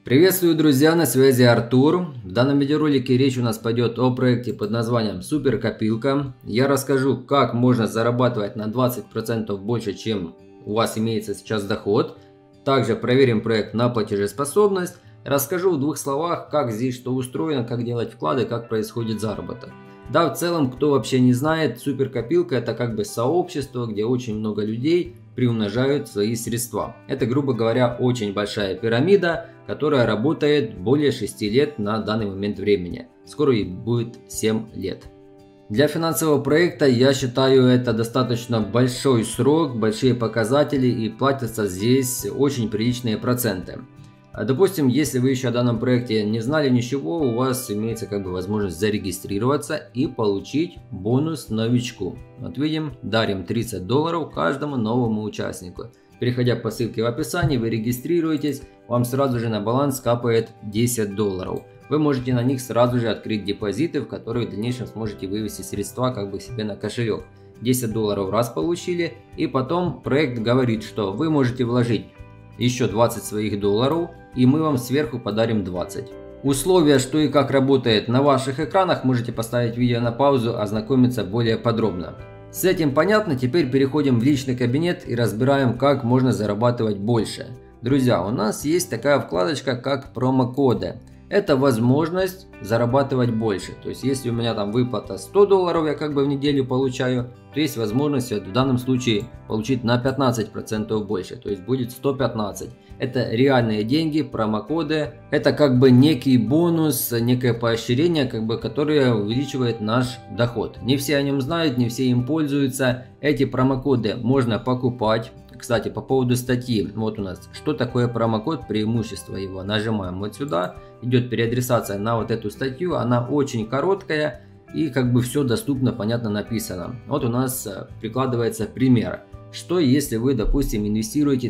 Приветствую, друзья, на связи Артур. В данном видеоролике речь у нас пойдет о проекте под названием Суперкопилка. Я расскажу, как можно зарабатывать на 20% больше, чем у вас имеется сейчас доход. Также проверим проект на платежеспособность. Расскажу в двух словах, как здесь что устроено, как делать вклады, как происходит заработок. Да, в целом, кто вообще не знает, Суперкопилка — это как бы сообщество, где очень много людей приумножают свои средства. Это, грубо говоря, очень большая пирамида, которая работает более 6 лет на данный момент времени. Скоро ей будет 7 лет. Для финансового проекта я считаю это достаточно большой срок, большие показатели, и платятся здесь очень приличные проценты. Допустим, если вы еще о данном проекте не знали ничего, у вас имеется возможность зарегистрироваться и получить бонус новичку. Вот видим, дарим $30 каждому новому участнику. Переходя по ссылке в описании, вы регистрируетесь, вам сразу же на баланс капает $10. Вы можете на них сразу же открыть депозиты, в которые в дальнейшем сможете вывести средства себе на кошелек. $10 раз получили, и потом проект говорит, что вы можете вложить еще 20 своих долларов, и мы вам сверху подарим 20. Условия, что и как работает, на ваших экранах. Можете поставить видео на паузу, ознакомиться более подробно. С этим понятно, теперь переходим в личный кабинет и разбираем, как можно зарабатывать больше. Друзья, у нас есть такая вкладочка, как промокоды. Это возможность зарабатывать больше. То есть, если у меня там выплата $100, я в неделю получаю, то есть возможность в данном случае получить на 15% больше. То есть будет 115. Это реальные деньги, промокоды. Это некий бонус, некое поощрение, которое увеличивает наш доход. Не все о нем знают, не все им пользуются. Эти промокоды можно покупать. Кстати, по поводу статьи, вот у нас, что такое промокод, преимущество его. Нажимаем вот сюда, идет переадресация на вот эту статью, она очень короткая и все доступно, понятно написано. Вот у нас прикладывается пример, что если вы, допустим, инвестируете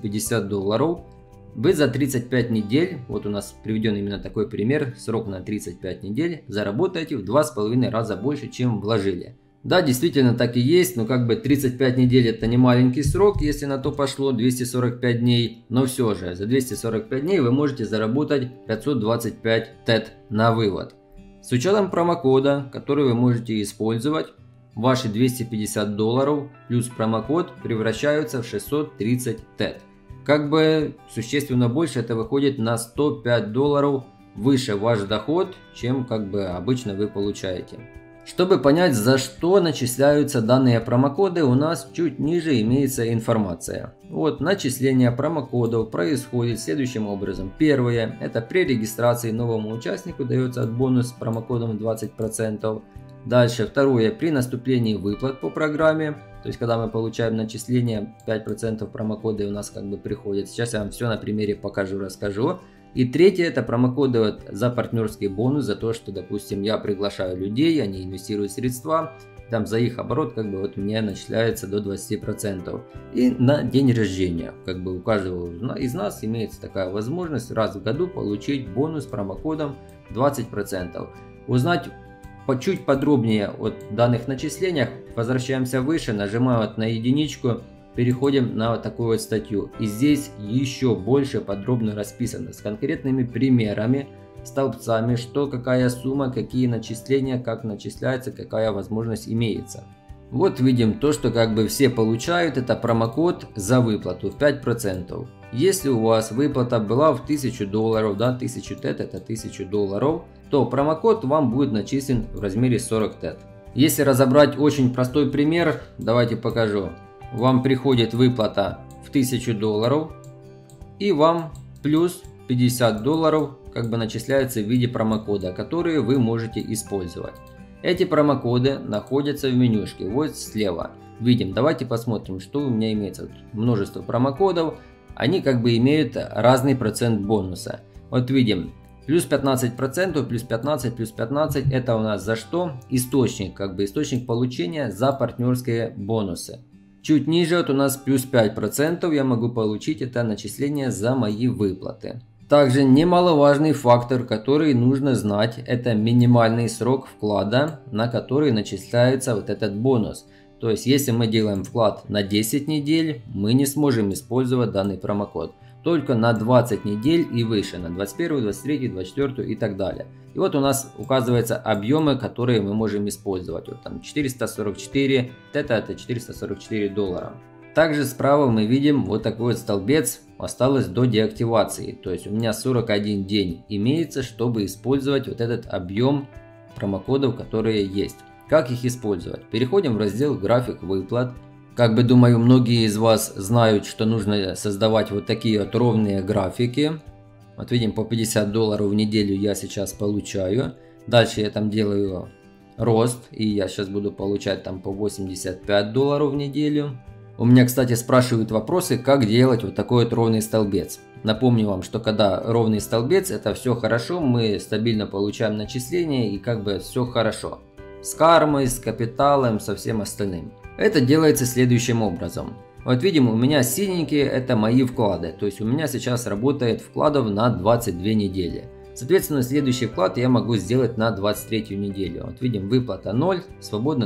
$250, вы за 35 недель, вот у нас приведен именно такой пример, срок на 35 недель, заработаете в 2,5 раза больше, чем вложили. Да, действительно так и есть, но 35 недель это не маленький срок, если на то пошло 245 дней, но все же за 245 дней вы можете заработать 525 TED на вывод. С учетом промокода, который вы можете использовать, ваши $250 плюс промокод превращаются в 630 TED. Существенно больше, это выходит на $105 выше ваш доход, чем обычно вы получаете. Чтобы понять, за что начисляются данные промокоды, у нас чуть ниже имеется информация. Вот, начисление промокодов происходит следующим образом. Первое, это при регистрации новому участнику дается бонус с промокодом 20%. Дальше, второе, при наступлении выплат по программе, то есть когда мы получаем начисление, 5% промокоды у нас приходят. Сейчас я вам все на примере покажу, расскажу. И третье, это промокоды за партнерский бонус, за то, что, допустим, я приглашаю людей, они инвестируют средства, там за их оборот мне начисляется до 20%. И на день рождения, у каждого из нас имеется такая возможность раз в году получить бонус с промокодом 20%. Узнать чуть подробнее о данных начислениях, возвращаемся выше, нажимаем на единичку. Переходим на такую статью, и здесь еще больше подробно расписано с конкретными примерами, столбцами, что какая сумма, какие начисления, как начисляется, какая возможность имеется. Вот видим то, что все получают, это промокод за выплату в 5%. Если у вас выплата была в $1000, да, 1000 TED это $1000, то промокод вам будет начислен в размере 40 TED. Если разобрать очень простой пример, давайте покажу. Вам приходит выплата в $1000, и вам плюс $50 начисляется в виде промокода, которые вы можете использовать. Эти промокоды находятся в менюшке вот слева. Видим, давайте посмотрим, что у меня имеется. Множество промокодов, они имеют разный процент бонуса. Вот видим, плюс 15%, плюс 15, плюс 15, это у нас за что? Источник, источник получения за партнерские бонусы. Чуть ниже у нас плюс 5% я могу получить, это начисление за мои выплаты. Также немаловажный фактор, который нужно знать, это минимальный срок вклада, на который начисляется вот этот бонус. То есть, если мы делаем вклад на 10 недель, мы не сможем использовать данный промокод. Только на 20 недель и выше, на 21, 23, 24 и так далее. И вот у нас указываются объемы, которые мы можем использовать. Вот там 444, это 444 доллара. Также справа мы видим вот такой вот столбец, осталось до деактивации. То есть у меня 41 день имеется, чтобы использовать вот этот объем промокодов, которые есть. Как их использовать? Переходим в раздел «График выплат». Как бы думаю, многие из вас знают, что нужно создавать вот такие вот ровные графики. Вот видим, по 50 долларов в неделю я сейчас получаю. Дальше я там делаю рост, и я сейчас буду получать там по 85 долларов в неделю. У меня, кстати, спрашивают вопросы, как делать вот такой вот ровный столбец. Напомню вам, что когда ровный столбец, это все хорошо, мы стабильно получаем начисления и как бы все хорошо. С кармой, с капиталом, со всем остальным. Это делается следующим образом. Вот видим, у меня синенькие это мои вклады. То есть у меня сейчас работает вкладов на 22 недели. Соответственно, следующий вклад я могу сделать на 23 неделю. Вот видим, выплата 0, свободно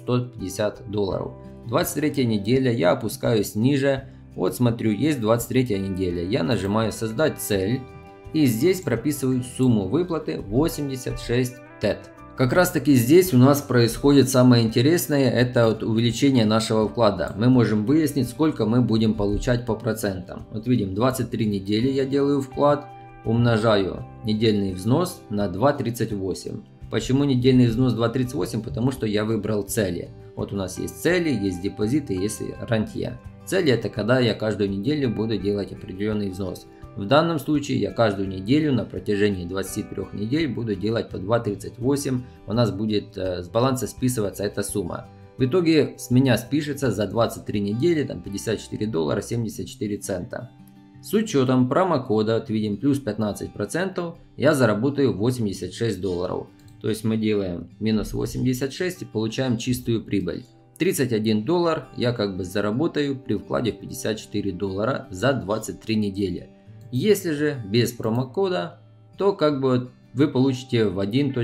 1150 долларов. 23 неделя, я опускаюсь ниже. Вот смотрю, есть 23 неделя. Я нажимаю «Создать цель». И здесь прописываю сумму выплаты 86 TED. Как раз таки здесь у нас происходит самое интересное, это вот увеличение нашего вклада. Мы можем выяснить, сколько мы будем получать по процентам. Вот видим, 23 недели я делаю вклад, умножаю недельный взнос на 2,38. Почему недельный взнос 2,38? Потому что я выбрал цели. Вот у нас есть цели, есть депозиты, есть рантье. Цели это когда я каждую неделю буду делать определенный взнос. В данном случае я каждую неделю на протяжении 23 недель буду делать по 2,38. У нас будет с баланса списываться эта сумма. В итоге с меня спишется за 23 недели там 54 доллара 74 цента. С учетом промокода, видим, плюс 15%, я заработаю 86 долларов. То есть мы делаем минус 86 и получаем чистую прибыль. 31 доллар я как бы заработаю при вкладе в 54 доллара за 23 недели. Если же без промокода, то как бы вы получите в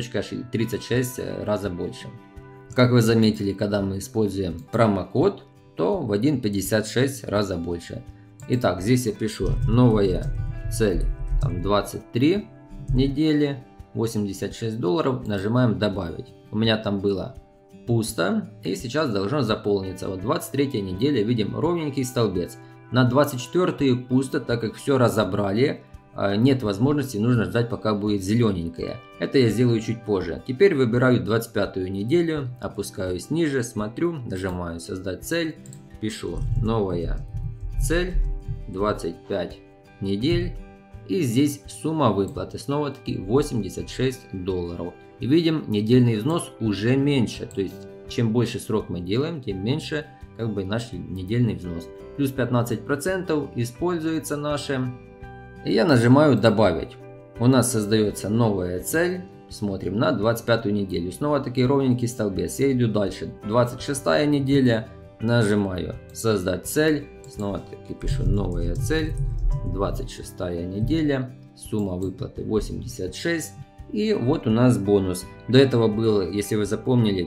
1,36 раза больше. Как вы заметили, когда мы используем промокод, то в 1,56 раза больше. Итак, здесь я пишу новая цель, там 23 недели, 86 долларов, нажимаем добавить. У меня там было пусто и сейчас должно заполниться. Вот 23 неделя, видим ровненький столбец. На 24 пусто, так как все разобрали, нет возможности, нужно ждать пока будет зелененькое. Это я сделаю чуть позже. Теперь выбираю 25 неделю, опускаюсь ниже, смотрю, нажимаю создать цель, пишу новая цель, 25 недель. И здесь сумма выплаты снова таки 86 долларов. И видим, недельный взнос уже меньше, то есть чем больше срок мы делаем, тем меньше как бы наш недельный взнос. Плюс 15% используется наше. И я нажимаю добавить. У нас создается новая цель. Смотрим на 25 неделю. Снова таки ровненький столбец. Я иду дальше. 26 неделя. Нажимаю создать цель. Снова таки пишу новая цель. 26 неделя. Сумма выплаты 86. И вот у нас бонус. До этого было, если вы запомнили,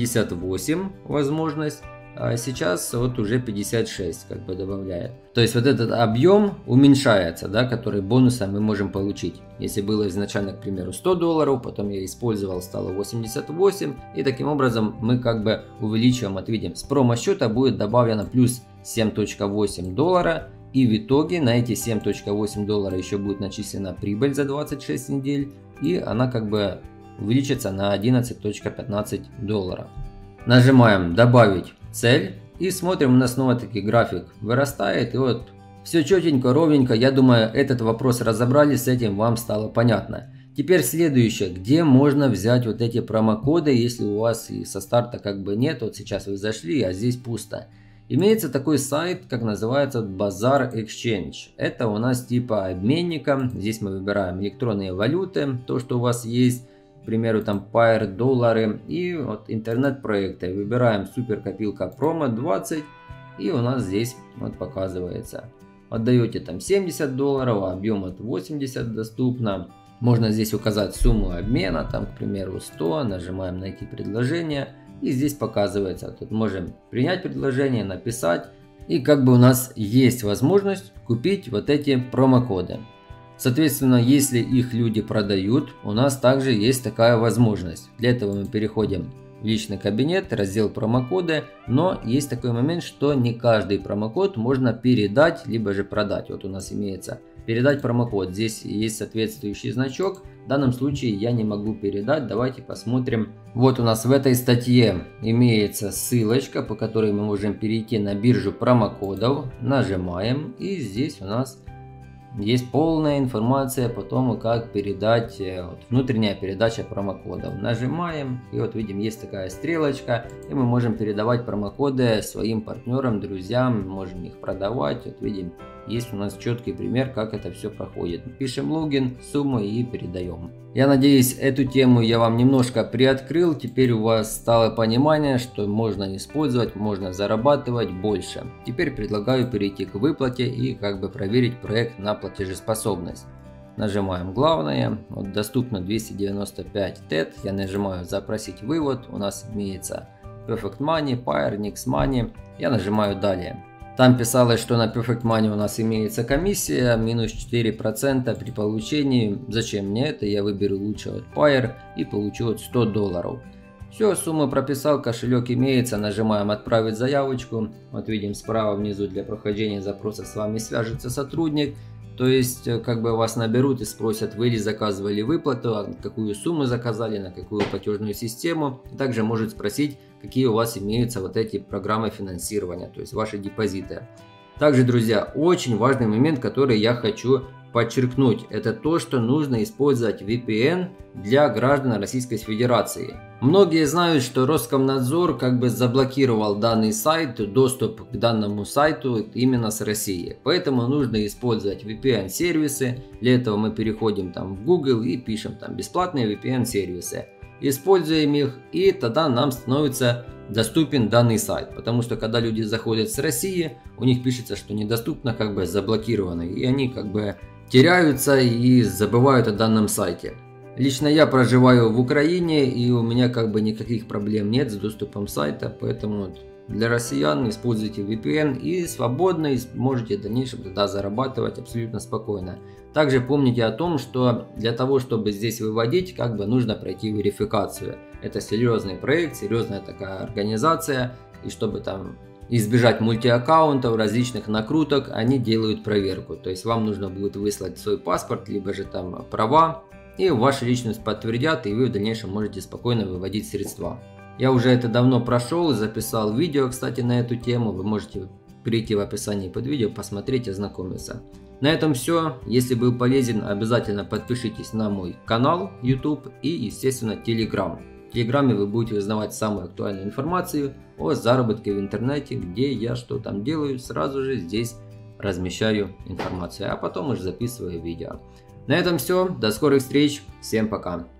58 возможность. А сейчас вот уже 56 как бы добавляет. То есть вот этот объем уменьшается, да, который бонусом мы можем получить. Если было изначально, к примеру, 100 долларов, потом я использовал, стало 88. И таким образом мы как бы увеличиваем, отвидим, с промо-счета будет добавлено плюс 7,8 доллара. И в итоге на эти 7,8 доллара еще будет начислена прибыль за 26 недель. И она как бы увеличится на 11,15 долларов. Нажимаем добавить цель и смотрим, у нас снова таки график вырастает, и вот все четенько, ровненько. Я думаю, этот вопрос разобрали, с этим вам стало понятно. Теперь следующее, где можно взять вот эти промокоды, если у вас и со старта как бы нет, вот сейчас вы зашли, а здесь пусто. Имеется такой сайт, как называется Bazaar Exchange. Это у нас типа обменника, здесь мы выбираем электронные валюты, то что у вас есть. К примеру, там Pair, доллары и вот интернет-проекты. Выбираем супер копилка промо 20 и у нас здесь вот показывается. Отдаете там 70 долларов, а объем от 80 доступно. Можно здесь указать сумму обмена, там, к примеру, 100, нажимаем найти предложение. И здесь показывается, тут можем принять предложение, написать. И как бы у нас есть возможность купить вот эти промокоды. Соответственно, если их люди продают, у нас также есть такая возможность. Для этого мы переходим в личный кабинет, раздел промокоды, но есть такой момент, что не каждый промокод можно передать, либо же продать. Вот у нас имеется передать промокод, здесь есть соответствующий значок, в данном случае я не могу передать, давайте посмотрим. Вот у нас в этой статье имеется ссылочка, по которой мы можем перейти на биржу промокодов, нажимаем, и здесь у нас есть полная информация по тому, как передать, вот, внутренняя передача промокодов. Нажимаем, и вот видим, есть такая стрелочка, и мы можем передавать промокоды своим партнерам, друзьям, можем их продавать. Вот видим, есть у нас четкий пример, как это все проходит. Пишем логин, сумму и передаем. Я надеюсь, эту тему я вам немножко приоткрыл. Теперь у вас стало понимание, что можно использовать, можно зарабатывать больше. Теперь предлагаю перейти к выплате и как бы проверить проект на платежеспособность. Нажимаем главное, вот доступно 295 TED, я нажимаю запросить вывод, у нас имеется Perfect Money, Pair, Nix Money, я нажимаю далее. Там писалось, что на Perfect Money у нас имеется комиссия, минус 4% при получении. Зачем мне это? Я выберу лучше вот Pair и получу вот $100. Все, сумму прописал, кошелек имеется, нажимаем отправить заявочку. Вот видим справа внизу для прохождения запроса с вами свяжется сотрудник. То есть, как бы вас наберут и спросят, вы ли заказывали выплату, какую сумму заказали, на какую платежную систему. Также может спросить, какие у вас имеются вот эти программы финансирования, то есть ваши депозиты. Также, друзья, очень важный момент, который я хочу подчеркнуть, это то, что нужно использовать VPN для граждан Российской Федерации. Многие знают, что Роскомнадзор как бы заблокировал данный сайт, доступ к данному сайту именно с России. Поэтому нужно использовать VPN-сервисы. Для этого мы переходим там в Google и пишем там бесплатные VPN-сервисы. Используем их, и тогда нам становится доступен данный сайт. Потому что когда люди заходят с России, у них пишется, что недоступно, как бы заблокировано. И они как бы теряются и забывают о данном сайте. Лично я проживаю в Украине, и у меня как бы никаких проблем нет с доступом сайта, поэтому для россиян используйте VPN и свободно можете в дальнейшем тогда зарабатывать абсолютно спокойно. Также помните о том, что для того, чтобы здесь выводить, как бы нужно пройти верификацию. Это серьезный проект, серьезная такая организация, и чтобы там избежать мультиаккаунтов, различных накруток, они делают проверку. То есть вам нужно будет выслать свой паспорт, либо же там права, и вашу личность подтвердят, и вы в дальнейшем можете спокойно выводить средства. Я уже это давно прошел, записал видео, кстати, на эту тему. Вы можете перейти в описании под видео, посмотреть, ознакомиться. На этом все. Если был полезен, обязательно подпишитесь на мой канал YouTube и, естественно, Telegram. В Телеграме вы будете узнавать самую актуальную информацию о заработке в интернете, где я что там делаю, сразу же здесь размещаю информацию, а потом уже записываю видео. На этом все. До скорых встреч. Всем пока.